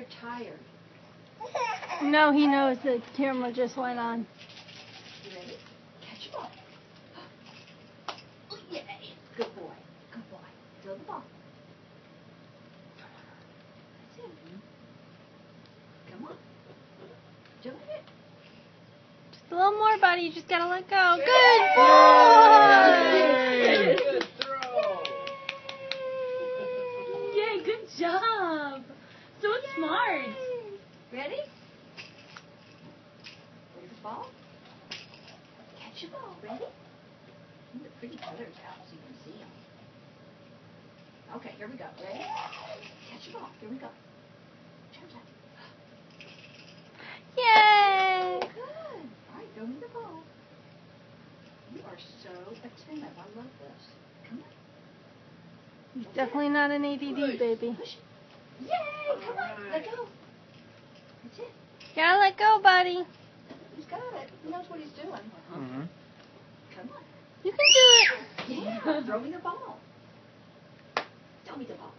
tired. No, he knows the camera just went on. You ready? Catch the ball. Oh, yay. Good boy. Good boy. Throw the ball. That's it. Come on. Jump it. Just a little more, buddy. You just gotta let go. Good Yay! boy! Good throw. Yay, good job. So smart. Ready? Where's the ball? Catch the ball. Ready? Ooh, the pretty colors out so you can see them. Okay, here we go. Ready? Catch the ball. Here we go. Turn that. Yay! Good. All right, throw me the ball. You are so attentive. I love this. Come on. Definitely not an ADD baby. Push it. Yay! Come on. Let go. That's it. Gotta let go, buddy. He's got it. He knows what he's doing. Mm-hmm. Come on. You can do it. Yeah. Throw me the ball. Throw me the ball.